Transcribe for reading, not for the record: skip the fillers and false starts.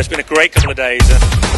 it's been a great couple of days, and